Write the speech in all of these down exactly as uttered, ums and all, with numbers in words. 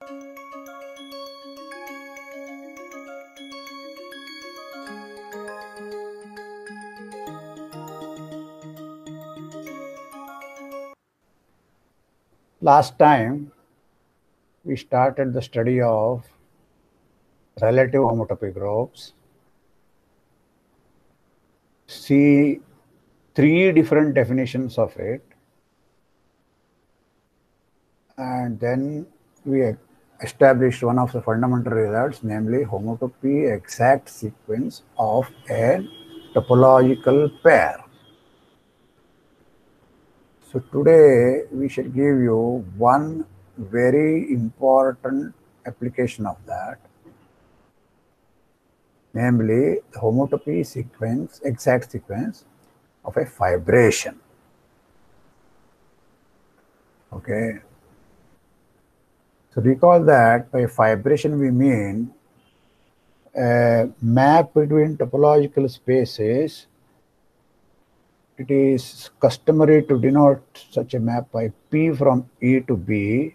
Last time, we started the study of relative homotopy groups. See three different definitions of it, and then we established one of the fundamental results, namely homotopy exact sequence of a topological pair. So today we shall give you one very important application of that, namely the homotopy sequence, exact sequence of a fibration. Okay. So recall that by fibration we mean a map between topological spaces. It is customary to denote such a map by P from E to B.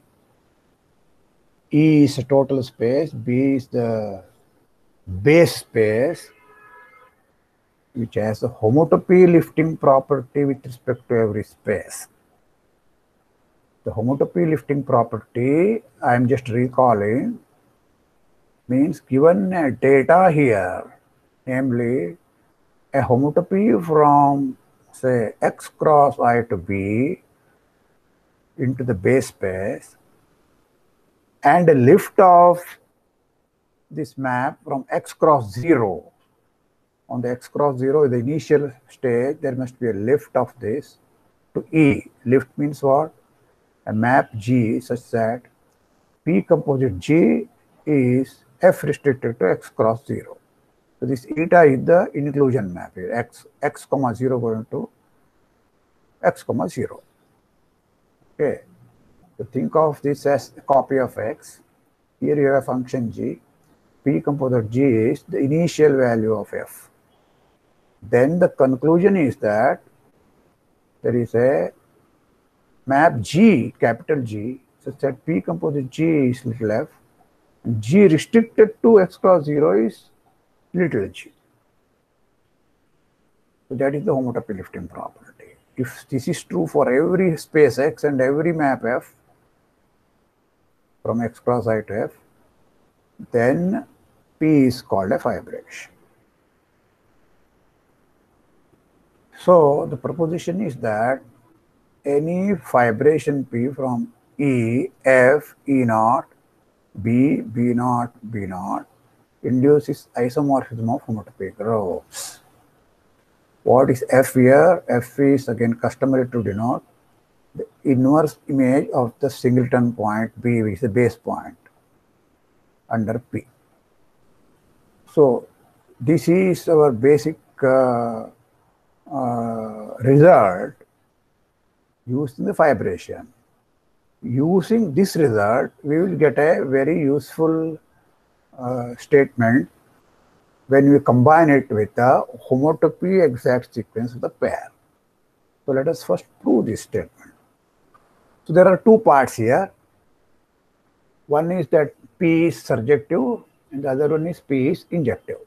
E is a total space, B is the base space, which has a homotopy lifting property with respect to every space. The homotopy lifting property, I am just recalling, means given a data here, namely a homotopy from say X cross I to B into the base space, and a lift of this map from X cross zero. On the X cross zero, the initial stage, there must be a lift of this to E. Lift means what? A map G such that P composite G is F restricted to X cross zero. So this eta is the inclusion map here, X, X comma zero going to X comma zero. Okay. So think of this as a copy of X. Here you have a function G. P composite G is the initial value of F. Then the conclusion is that there is a map G, capital G, such that P composite G is little f, and G restricted to X cross zero is little g. So that is the homotopy lifting property. If this is true for every space X and every map F from X cross I to F, then P is called a fibration. So the proposition is that any fibration P from E, F, E naught, B, B naught, B naught induces isomorphism of homotopy groups. What is F here? F is again customary to denote the inverse image of the singleton point B, which is the base point under P. So this is our basic uh, uh, result used in the fibration. Using this result, we will get a very useful uh, statement when we combine it with the homotopy exact sequence of the pair. So let us first prove this statement. So there are two parts here. One is that P is surjective and the other one is P is injective.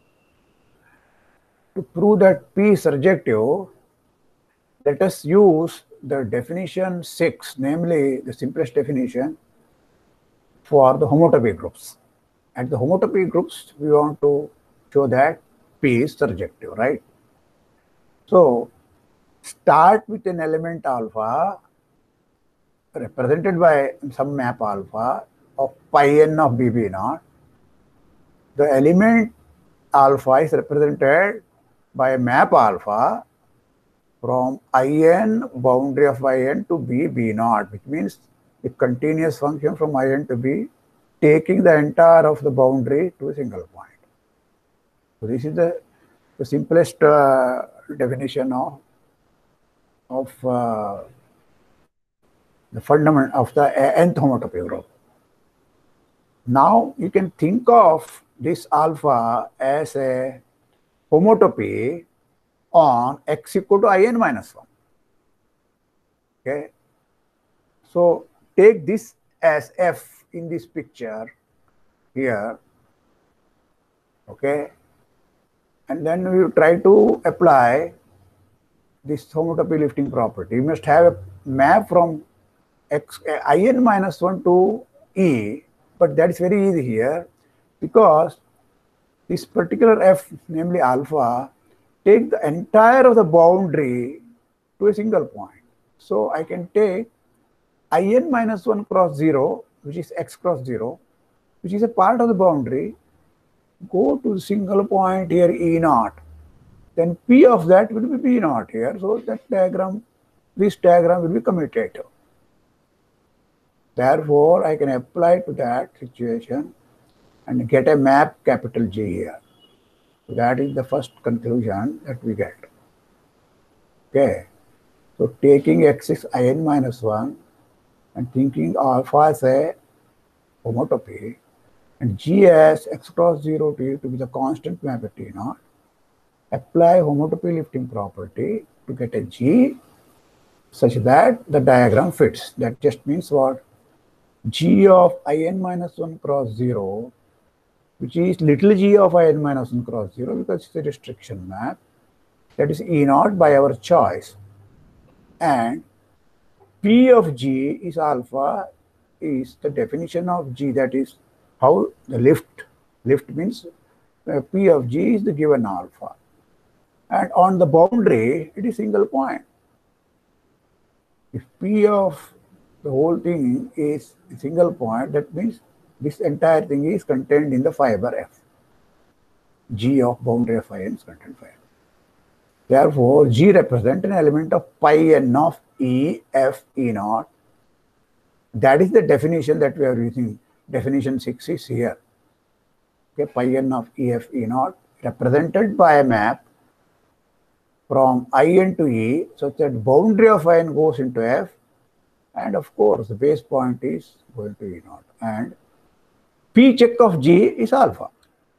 To prove that P is surjective, let us use the definition six, namely the simplest definition for the homotopy groups. At the homotopy groups, we want to show that P is surjective, right? So start with an element alpha represented by some map alpha of pi n of B B naught. The element alpha is represented by a map alpha from in boundary of in to b, b naught, which means a continuous function from in to b, taking the entire of the boundary to a single point. So this is the, the simplest uh, definition of, of uh, the fundament of the nth homotopy group. Now you can think of this alpha as a homotopy on x equal to in minus one. Okay. So take this as F in this picture here, okay, and then we try to apply this homotopy lifting property. You must have a map from x in minus one to E, but that is very easy here because this particular F, namely alpha, take the entire of the boundary to a single point. So I can take in minus one cross zero, which is x cross zero, which is a part of the boundary, go to the single point here E naught. Then P of that will be B naught here. So that diagram, this diagram will be commutative. Therefore, I can apply to that situation and get a map capital G here. So that is the first conclusion that we get. Okay. So taking x is in minus one and thinking alpha as a homotopy and G as x cross zero T to be the constant map at T naught, apply homotopy lifting property to get a G such that the diagram fits. That just means what? G of in minus one cross zero, which is little g of in minus one cross zero because it's a restriction map, that is E naught by our choice. And P of G is alpha, is the definition of G, that is how the lift, lift means uh, P of G is the given alpha. And on the boundary, it is single point. If P of the whole thing is a single point, that means this entire thing is contained in the fiber F. G of boundary of in is contained fiber. Therefore, G represents an element of pi n of E F E naught. That is the definition that we are using. Definition six is here. Okay, pi n of E F E naught represented by a map from in to E, such that boundary of in goes into F, and of course the base point is going to E naught, and P check of G is alpha.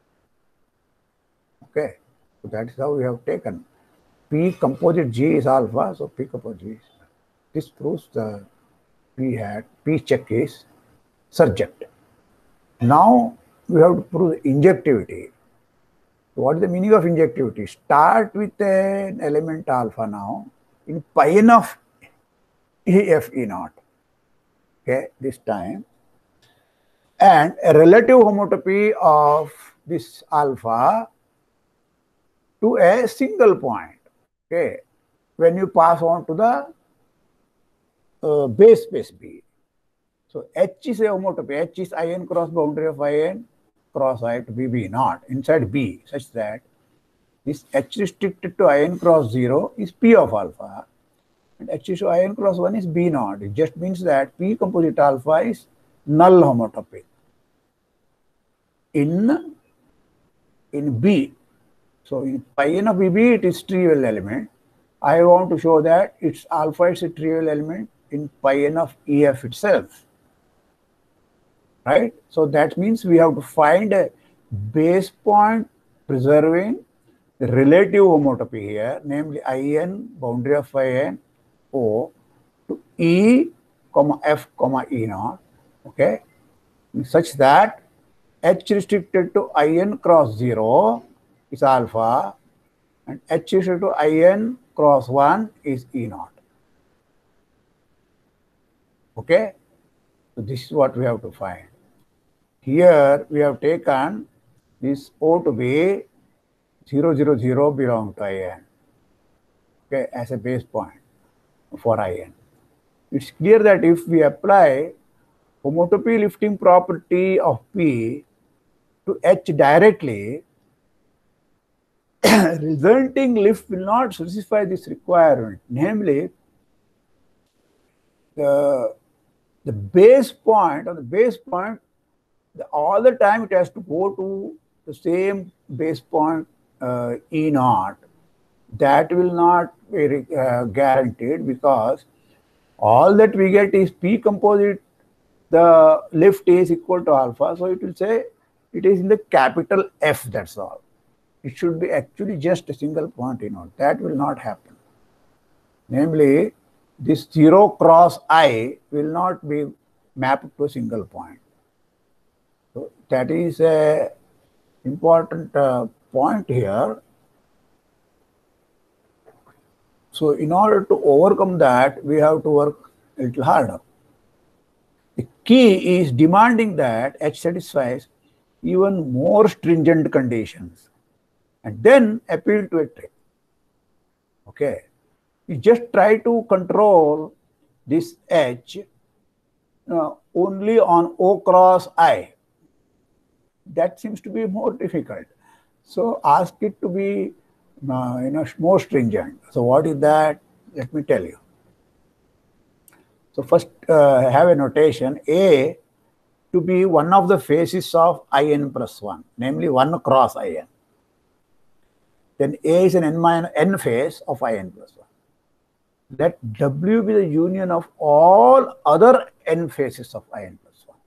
Okay, so that is how we have taken. P composite G is alpha, so P composite G is. This proves the P hat, P check is surject. Now we have to prove injectivity. What is the meaning of injectivity? Start with an element alpha now in pi n of E F E naught. Okay, this time. And a relative homotopy of this alpha to a single point. Okay, when you pass on to the uh, base space B. So H is a homotopy. H is in cross boundary of in cross I to be B naught inside B, such that this H restricted to in cross zero is P of alpha, and H is to in cross one is B naught. It just means that P composite alpha is null homotopy in in B. So in pi n of B B, it is trivial element. I want to show that its alpha is a trivial element in pi n of E F itself. Right? So that means we have to find a base point preserving the relative homotopy here, namely in boundary of in O to E, comma F, comma E naught, okay, such that H restricted to in cross zero is alpha and H restricted to in cross one is E naught. Okay, so this is what we have to find. Here we have taken this O to be zero, zero, zero belong to in, okay, as a base point for in. It's clear that if we apply homotopy lifting property of P to H directly, resulting lift will not satisfy this requirement. Namely, the, the base point, on the base point, the, all the time it has to go to the same base point uh, E naught. That will not be uh, guaranteed because all that we get is P composite, the lift is equal to alpha. So it will say it is in the capital F, that's all. It should be actually just a single point E naught. That will not happen. Namely, this zero cross I will not be mapped to a single point. So that is a important uh, point here. So in order to overcome that, we have to work a little harder. The key is demanding that H satisfies even more stringent conditions and then appeal to a trick. Okay. You just try to control this H uh, only on O cross I. That seems to be more difficult. So ask it to be uh, you know, more stringent. So what is that? Let me tell you. So first uh, have a notation A to be one of the faces of In plus one, namely one cross In. Then A is an n minus n face of In plus one. Let W be the union of all other n faces of In plus one.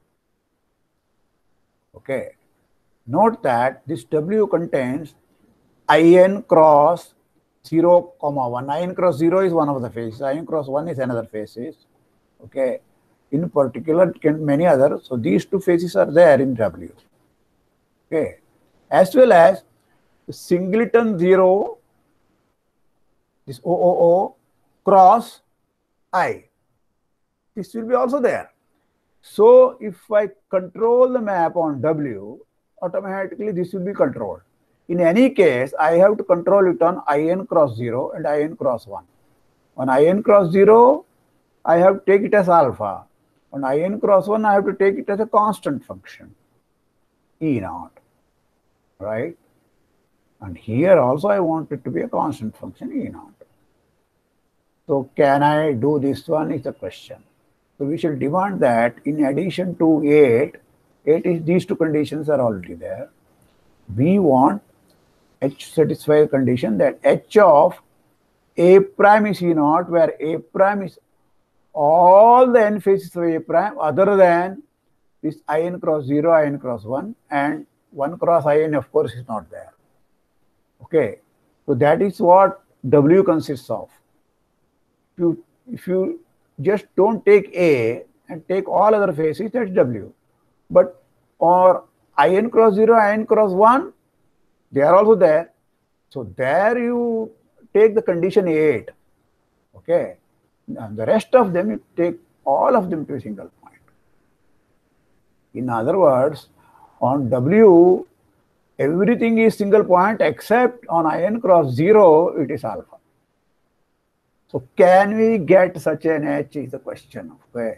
Okay. Note that this W contains In cross zero, comma one. In cross zero is one of the faces. In cross one is another faces. Okay. In particular, many others. So these two faces are there in W. Okay. As well as the singleton zero, this O O O cross I. This will be also there. So if I control the map on W, automatically this will be controlled. In any case, I have to control it on In cross zero and In cross one. On In cross zero, I have to take it as alpha. On In cross one, I have to take it as a constant function, E naught, right? And here also I want it to be a constant function, E naught. So can I do this one is the question. So we shall demand that in addition to eight, eight is these two conditions are already there. We want H satisfy a condition that H of A prime is E naught, where A prime is all the n faces of A prime other than this In cross zero, In cross one, and one cross In of course is not there. Okay, so that is what W consists of. If you, if you just don't take A and take all other faces, that's W. But or In cross zero, In cross one, they are also there. So there you take the condition eight. Okay. And the rest of them, you take all of them to a single point. In other words, on W, everything is single point except on In cross zero, it is alpha. So can we get such an H is the question. Okay.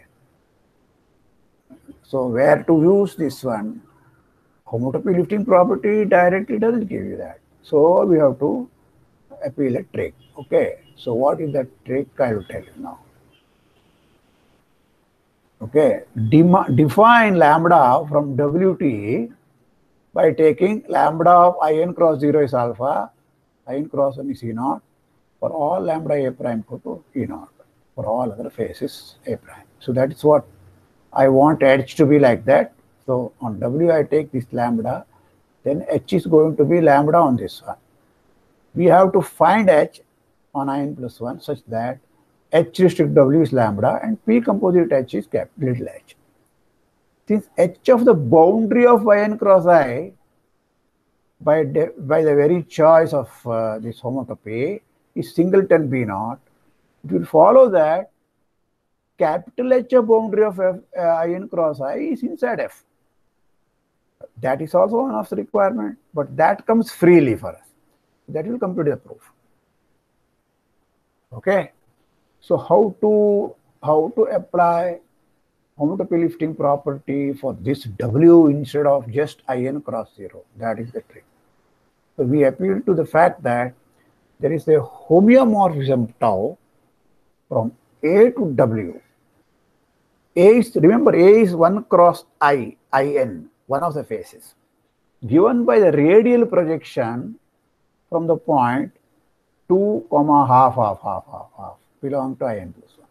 So where to use this one? Homotopy lifting property directly doesn't give you that. So we have to appeal a trick. Okay. So what is that trick? I will tell you now. Okay. Dem define lambda from W T by taking lambda of In cross zero is alpha, In cross one is E naught. For all lambda A prime go to E naught. For all other faces A prime. So that is what I want H to be like that. So on W I take this lambda, then H is going to be lambda on this one. We have to find H on In plus one such that H restrict W is lambda and P composite H is capital little h. Since H of the boundary of In cross I by, by the very choice of uh, this homotopy is singleton B naught, it will follow that capital H of boundary of F, uh, In cross I is inside F. That is also one of the requirement, but that comes freely for us. That will complete the proof. Okay. So how to how to apply homotopy lifting property for this W instead of just In cross zero? That is the trick. So we appeal to the fact that there is a homeomorphism tau from A to W. A is, remember, A is one cross I, In, one of the faces, given by the radial projection from the point two comma half half half half half belong to In plus one.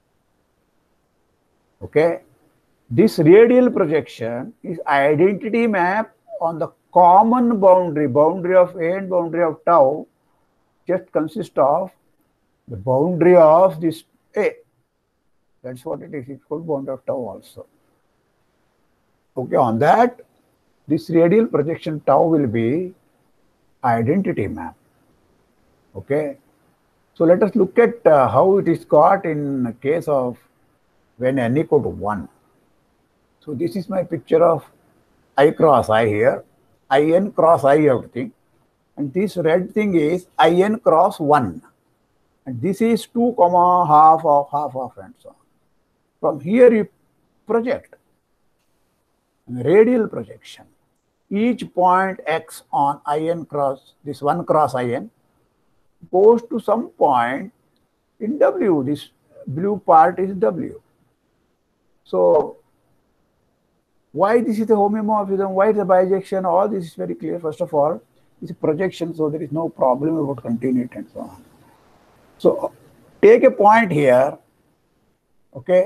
Okay. This radial projection is identity map on the common boundary, boundary of A and boundary of tau just consists of the boundary of this A. That's what it is. It's called boundary of tau also. Okay, on that, this radial projection tau will be identity map. Okay, so let us look at uh, how it is got in case of when n equal to one. So this is my picture of I cross I here, In cross I everything, and this red thing is In cross one, and this is two comma half of half of and so on. From here you project radial projection. Each point x on In cross this one cross In goes to some point in W. This blue part is W. So why this is a homeomorphism, why the bijection, all this is very clear. First of all, it's a projection, so there is no problem about continuity and so on. So take a point here, okay.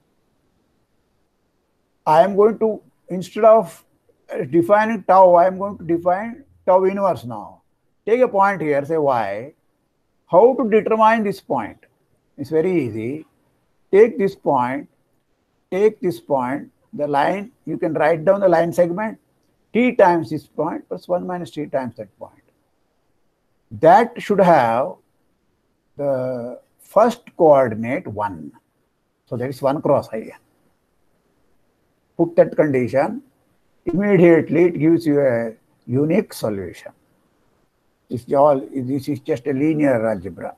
I am going to, instead of defining tau, I am going to define tau inverse now. Take a point here, say y. How to determine this point? It's very easy. Take this point, take this point, the line, you can write down the line segment, t times this point plus one minus t times that point. That should have the first coordinate one. So that is one cross In. Put that condition, immediately it gives you a unique solution. This is all, this is just a linear algebra.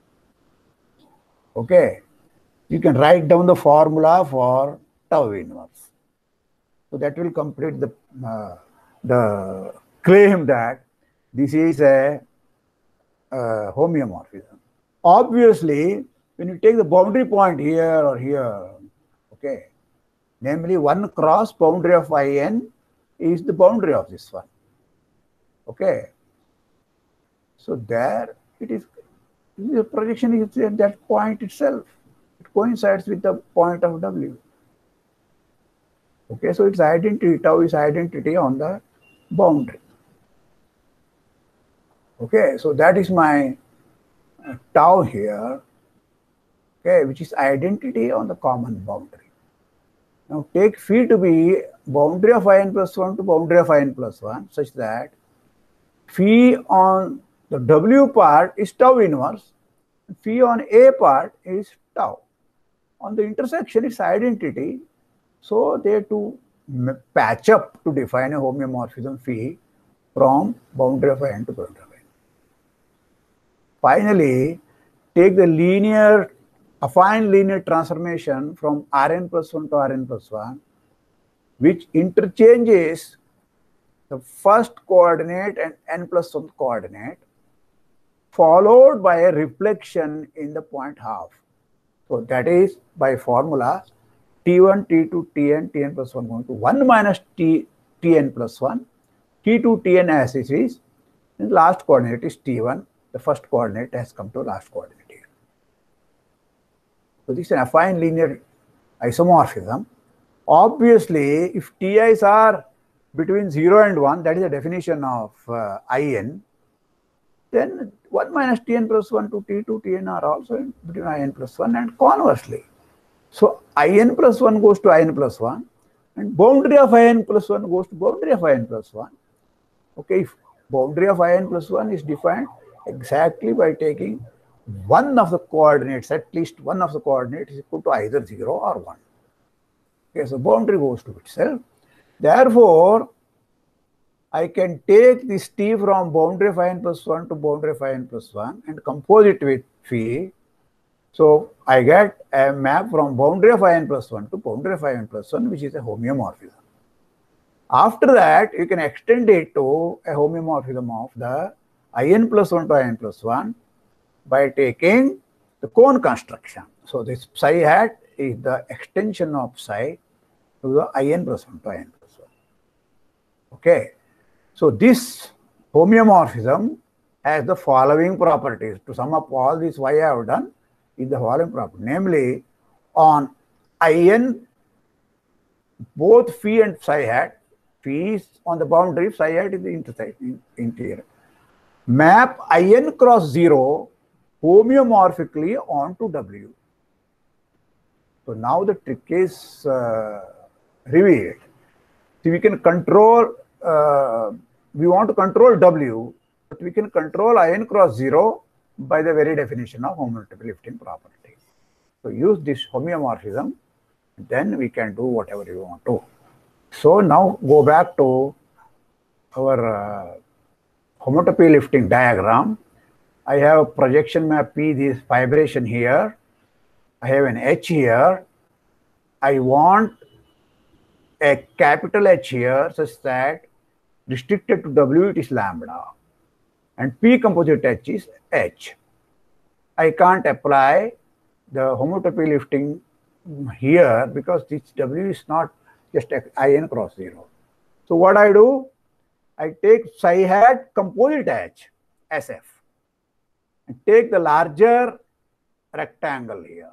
Okay. You can write down the formula for tau inverse. So that will complete the, uh, the claim that this is a uh, homeomorphism. Obviously, when you take the boundary point here or here, okay, namely one cross boundary of In is the boundary of this one. Okay. So there it is, the projection is at that point itself. It coincides with the point of W. Okay, so its identity, tau is identity on the boundary. Okay, so that is my uh, tau here, okay, which is identity on the common boundary. Now take phi to be boundary of In plus one to boundary of In plus one, such that phi on the W part is tau inverse, phi on A part is tau. On the intersection, it's identity. So they have to patch up to define a homeomorphism phi from boundary of In to boundary of N. Finally, take the linear, affine linear transformation from Rn plus one to Rn plus one, which interchanges the first coordinate and n plus one coordinate, followed by a reflection in the point half. So that is by formula T one, T two, Tn, Tn plus one going to one minus T, Tn plus one, T two, Tn as it is, and the last coordinate is T one, the first coordinate has come to last coordinate here. So this is an affine linear isomorphism. Obviously, if Ti's are between zero and one, that is the definition of uh, In, then one minus Tn plus one to T two, Tn are also in between In plus one, and conversely. So In plus one goes to In plus one, and boundary of In plus one goes to boundary of In plus one. Okay, if boundary of In plus one is defined exactly by taking one of the coordinates, at least one of the coordinates is equal to either zero or one. Okay, so boundary goes to itself. Therefore, I can take this T from boundary of In plus one to boundary of In plus one and compose it with phi. So I get a map from boundary of In plus one to boundary of In plus one, which is a homeomorphism. After that, you can extend it to a homeomorphism of the In plus one to In plus one by taking the cone construction. So this psi hat is the extension of psi to the In plus one to In plus one. Okay. So this homeomorphism has the following properties. To sum up all this y I have done is the following property. Namely, on In, both phi and psi hat, phi is on the boundary, psi hat is the intersection interior. Map In cross zero homeomorphically onto W. So now the trick is uh, revealed. So we can control, uh, we want to control W, but we can control I n cross zero by the very definition of homotopy lifting property. So use this homeomorphism, then we can do whatever you want to. So now go back to our uh, homotopy lifting diagram. I have a projection map P, this vibration here. I have an H here. I want a capital H here such that restricted to W it is lambda and P composite H is H. I can't apply the homotopy lifting here because this W is not just I n cross zero. So what I do, I take psi hat composite H, S F, and take the larger rectangle here.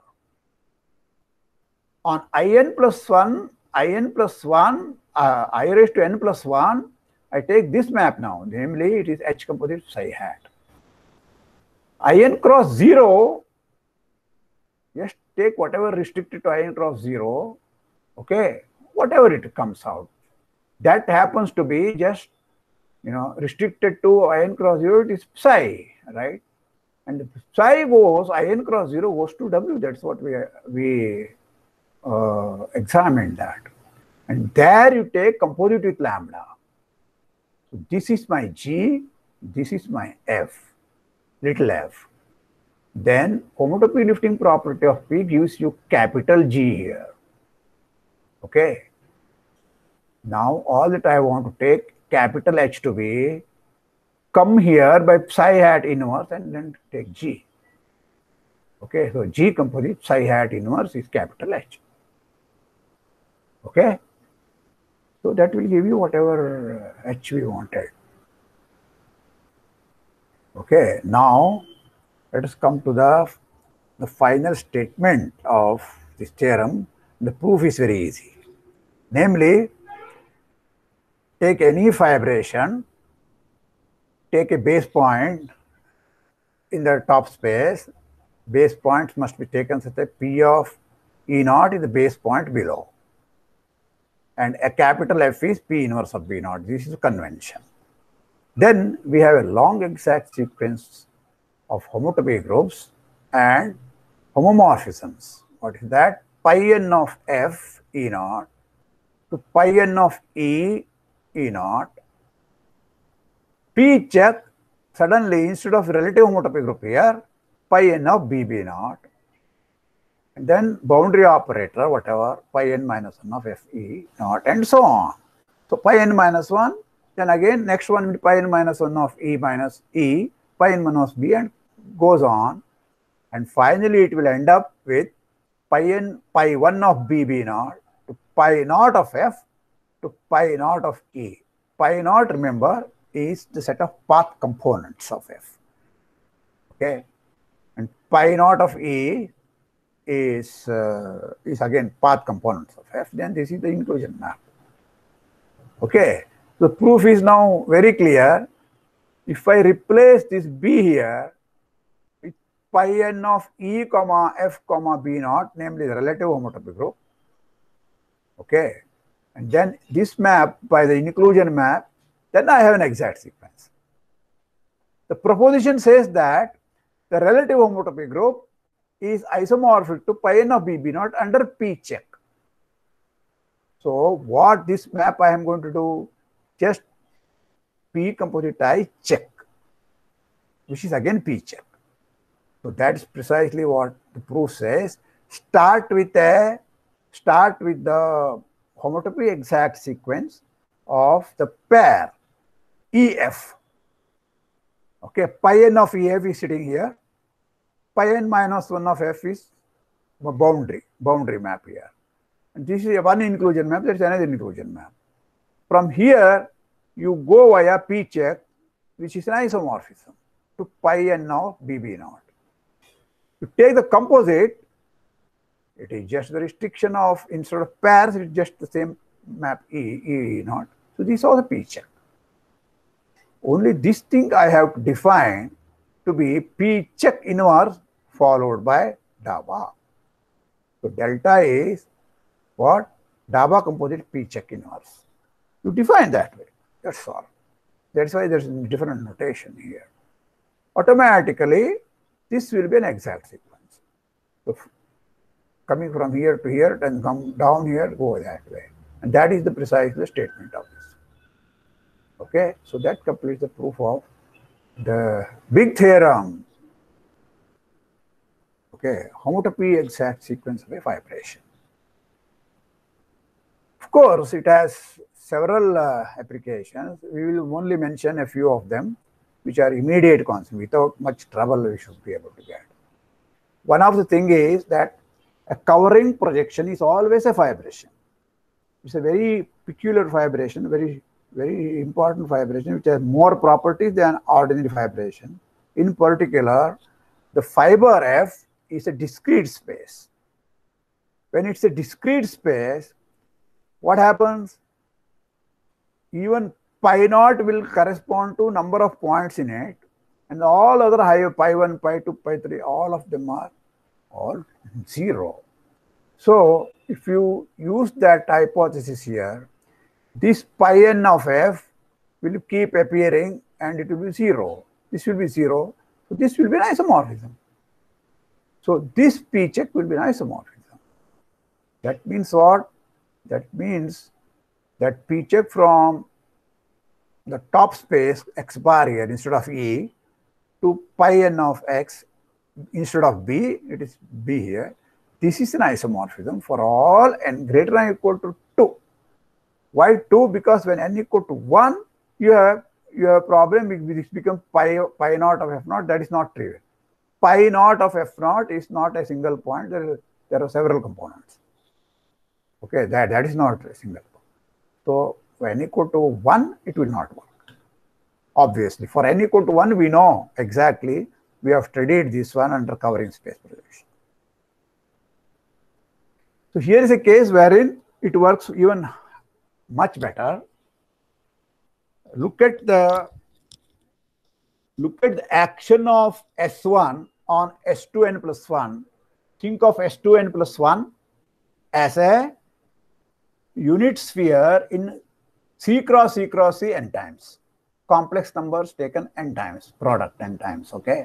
On I n plus one, I n plus one, uh, I raised to n plus one, I take this map now, namely it is H composite psi hat. I n cross zero, just take whatever restricted to I n cross zero, okay, whatever it comes out. That happens to be just, you know, restricted to I n cross zero, it is psi, right? And psi goes, I n cross zero goes to W, that's what we, we uh, examined that. And there you take composite with lambda. So this is my G, this is my F, little f. Then homotopy lifting property of P gives you capital G here. Okay. Now all that I want to take capital H to be, come here by psi hat inverse and then take G. Okay, so G composite psi hat inverse is capital H. Okay. So that will give you whatever H we wanted. Okay, now let us come to the, the final statement of this theorem. The proof is very easy. Namely, take any vibration, take a base point in the top space. Base points must be taken such that P of E naught is the base point below. And a capital F is P inverse of B naught. This is a convention. Then we have a long exact sequence of homotopy groups and homomorphisms. What is that? Pi n of F E naught to pi n of E E naught. P check, suddenly instead of relative homotopy group here, pi n of B B naught. And then boundary operator, whatever, pi n minus one of F E naught, and so on. So pi n minus one, then again next one will be pi n minus one of E minus E, pi n minus B, and goes on. And finally it will end up with pi n pi one of B B naught to pi naught of F to pi naught of E. Pi naught, remember, is the set of path components of F. Okay, and pi naught of E is uh, is again path components of F. Then this is the inclusion map. Okay, the proof is now very clear. If I replace this B here with pi n of E comma F comma B naught, namely the relative homotopy group. Okay, and then this map by the inclusion map, then I have an exact sequence. The proposition says that the relative homotopy group is isomorphic to pi n of B B naught under P check. So what this map I am going to do, just P composite I check, which is again P check. So that is precisely what the proof says. Start with a start with the homotopy exact sequence of the pair E F. Okay, pi n of E F is sitting here. Pi n minus one of F is a boundary, boundary map here. And this is a one inclusion map, there is another inclusion map. From here, you go via P check, which is an isomorphism, to pi n of B B naught. You take the composite, it is just the restriction of, instead of pairs, it is just the same map E, E naught. So this is also P check. Only this thing I have to define to be P check inverse followed by D A B A. So delta is what? Daba composite P check inverse. You define that way. That's all. That's why there's a different notation here. Automatically, this will be an exact sequence. So coming from here to here and come down here, go that way. And that is the precise statement of this. Okay, so that completes the proof of the big theorem. Okay, homotopy exact sequence of a vibration. Of course, it has several uh, applications. We will only mention a few of them, which are immediate constant. Without much trouble, we should be able to get. One of the thing is that a covering projection is always a vibration. It's a very peculiar vibration, very, very important vibration, which has more properties than ordinary vibration. In particular, the fiber F is a discrete space. When it's a discrete space, what happens? Even pi naught will correspond to number of points in it, and all other higher pi one, pi two, pi three, all of them are all zero. So if you use that hypothesis here, this pi n of f will keep appearing and it will be zero. This will be zero. So this will be an isomorphism. So this P check will be an isomorphism. That means what? That means that P check from the top space x bar here instead of E to pi n of x instead of B, it is B here. This is an isomorphism for all n greater than or equal to two. Why two? Because when n equal to one, you have you have a problem. This becomes pi pi naught of f naught. That is not trivial. Pi naught of f naught is not a single point. There, is, there are several components. Okay, that, that is not a single point. So when n equal to one, it will not work. Obviously, for n equal to one, we know exactly. We have studied this one under covering space projection. So here is a case wherein it works even much better. Look at the look at the action of S one on S two n plus one. Think of S two n plus one as a unit sphere in C cross C cross C n times. Complex numbers taken n times, product n times, okay?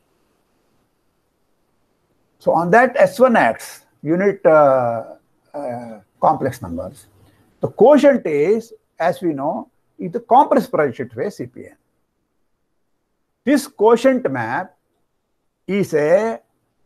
So on that S one X, unit uh, uh, complex numbers, the quotient is, as we know, is the compressed projection phase C P n. This quotient map is a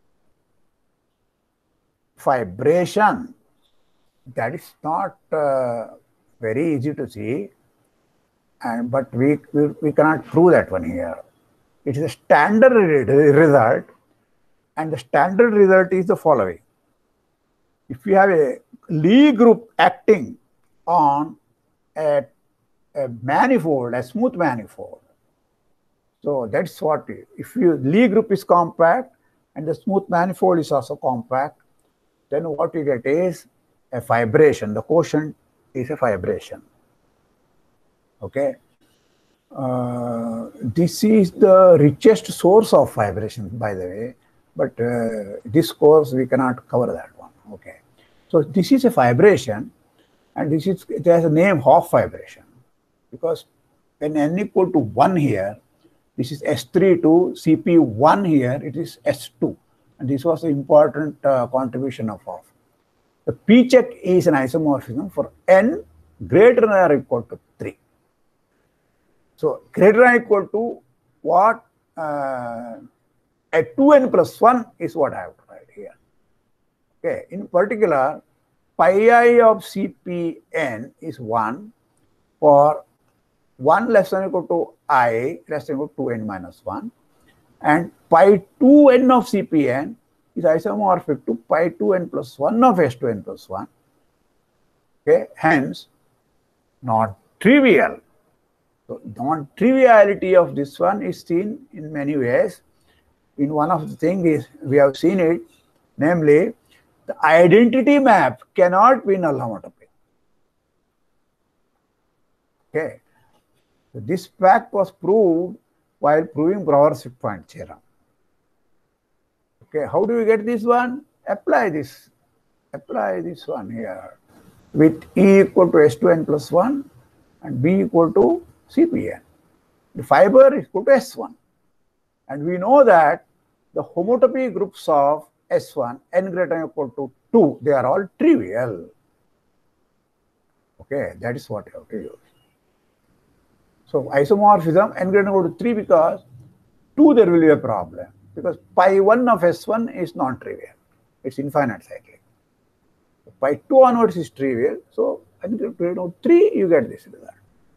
vibration. That is not uh, very easy to see, and but we, we we cannot prove that one here. It is a standard result, and the standard result is the following. If you have a Lie group acting on a, a manifold, a smooth manifold, so that's what, if your Lie group is compact and the smooth manifold is also compact, then what you get is a vibration. The quotient is a vibration. Okay. Uh, this is the richest source of vibration, by the way, but uh, this course we cannot cover that one. Okay. So this is a vibration, and this is, it has a name Hopf vibration, because when n equal to one here, this is S three to C P one here, it is S two, and this was the important uh, contribution of Hopf. The P check is an isomorphism for n greater than or equal to three. So greater than or equal to what? Uh, a two n plus one is what I have to write here. Okay. In particular, pi I of C P n is one for one less than or equal to I less than or equal to two n minus one, and pi two n of C P n is isomorphic to pi two n plus one of S two n plus one. Okay, hence not trivial. So non-triviality of this one is seen in many ways. In one of the things is we have seen it, namely the identity map cannot be null homotopy. Okay, so this fact was proved while proving Brouwer's fixed point theorem. Okay, how do we get this one? Apply this apply this one here with E equal to S two N plus one and B equal to C P N. The fiber is equal to S one. And we know that the homotopy groups of S one, n greater than or equal to two, they are all trivial. Okay, that is what you have to use. So isomorphism n greater than or equal to three, because two there will be a problem, because pi one of S one is non-trivial. It's infinite cyclic. Pi two onwards is trivial. So n greater than or equal to three, you get this result.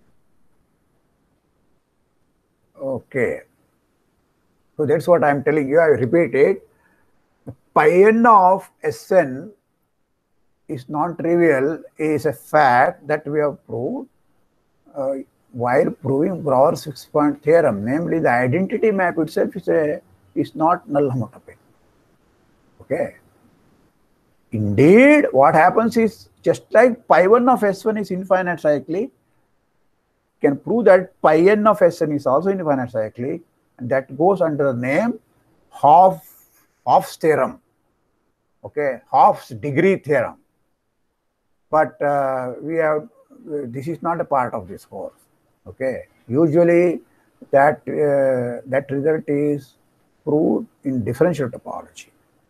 Okay. So that's what I am telling you. I repeat it. Pi n of Sn is non-trivial is a fact that we have proved uh, while proving Brouwer's six-point theorem. Namely, the identity map itself is a is not null homotopy. Okay. Indeed, what happens is, just like pi one of S one is infinite cyclic, can prove that pi n of Sn is also infinite cyclic, and that goes under the name Hopf, Hopf's theorem. Okay, Hopf's degree theorem. But uh, we have, this is not a part of this course. Okay, usually that, uh, that result is proved in differential topology.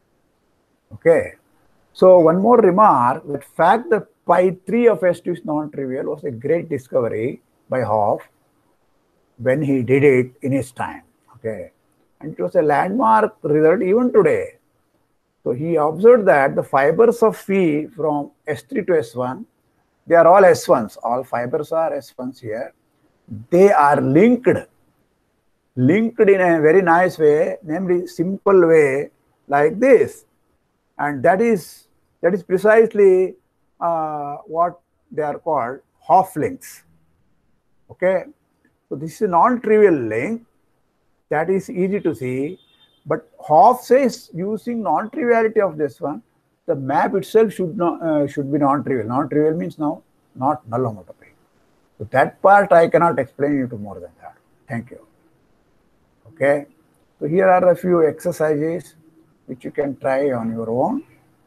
Okay, so one more remark, the fact that pi three of S two is non-trivial was a great discovery by Hopf when he did it in his time. Okay, and it was a landmark result even today. So he observed that the fibers of phi from S three to S one, they are all S ones. All fibers are S ones here. They are linked, linked in a very nice way, namely simple way like this. And that is, that is precisely uh, what they are called Hopf links. Okay, so this is a non-trivial link. That is easy to see, but Hopf says using non-triviality of this one, the map itself should not uh, should be non-trivial. Non-trivial means now not null homotopy. So that part I cannot explain you to more than that. Thank you. Okay, so here are a few exercises which you can try on your own.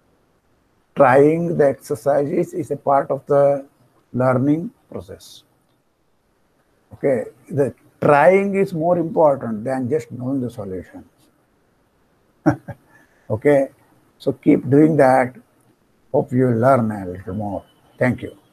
Trying the exercises is a part of the learning process. Okay, the trying is more important than just knowing the solutions. Okay, so keep doing that. Hope you learn a little more. Thank you.